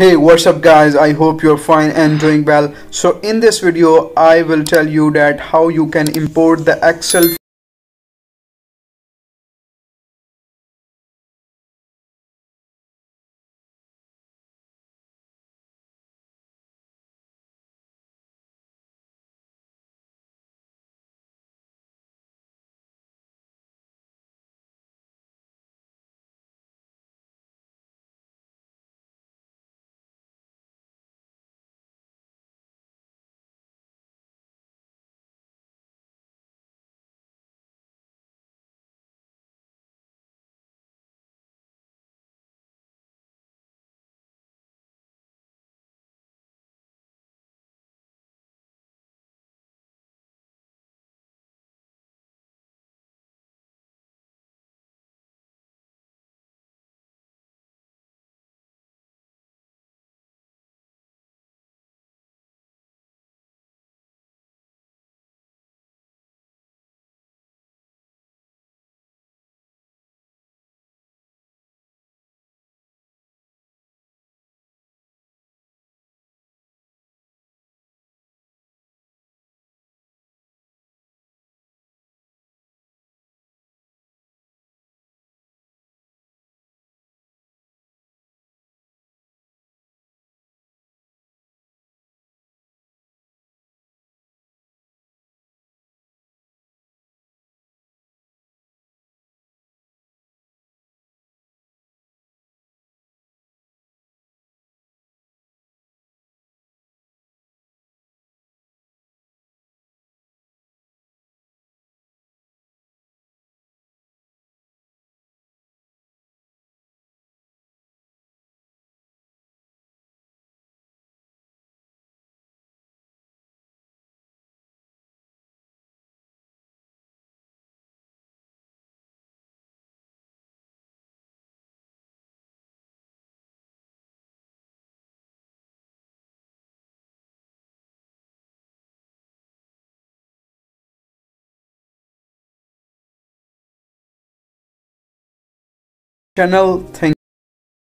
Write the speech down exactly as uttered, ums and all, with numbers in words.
Hey, what's up guys? I hope you're fine and doing well. So in this video I will tell you that how you can import the Excel channel thing.